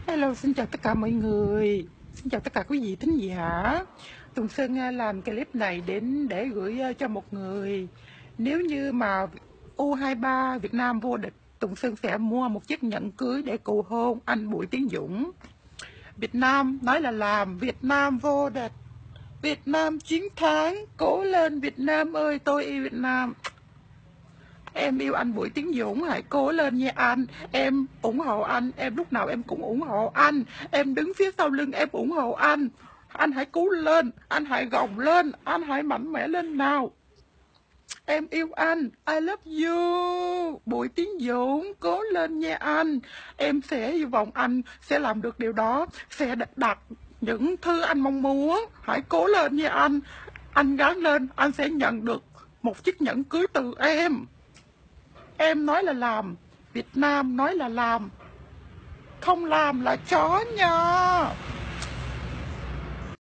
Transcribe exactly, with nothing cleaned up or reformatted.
Hello, xin chào tất cả mọi người. Xin chào tất cả quý vị thính giả. Tùng Sơn à, làm clip này đến để gửi à, cho một người. Nếu như mà u hai ba Việt Nam vô địch, Tùng Sơn sẽ mua một chiếc nhẫn cưới để cầu hôn anh Bùi Tiến Dũng. Việt Nam nói là làm, Việt Nam vô địch, Việt Nam chiến thắng, cố lên Việt Nam ơi, tôi yêu Việt Nam. Em yêu anh Bùi Tiến Dũng, hãy cố lên nha anh. Em ủng hộ anh, em lúc nào em cũng ủng hộ anh. Em đứng phía sau lưng em ủng hộ anh. Anh hãy cứu lên, anh hãy gồng lên, anh hãy mạnh mẽ lên nào. Em yêu anh, I love you. Bùi Tiến Dũng, cố lên nha anh. Em sẽ hy vọng anh sẽ làm được điều đó, sẽ đặt những thứ anh mong muốn. Hãy cố lên nha anh. Anh gắng lên, anh sẽ nhận được một chiếc nhẫn cưới từ em. Em nói là làm, Việt Nam nói là làm, không làm là chó nha.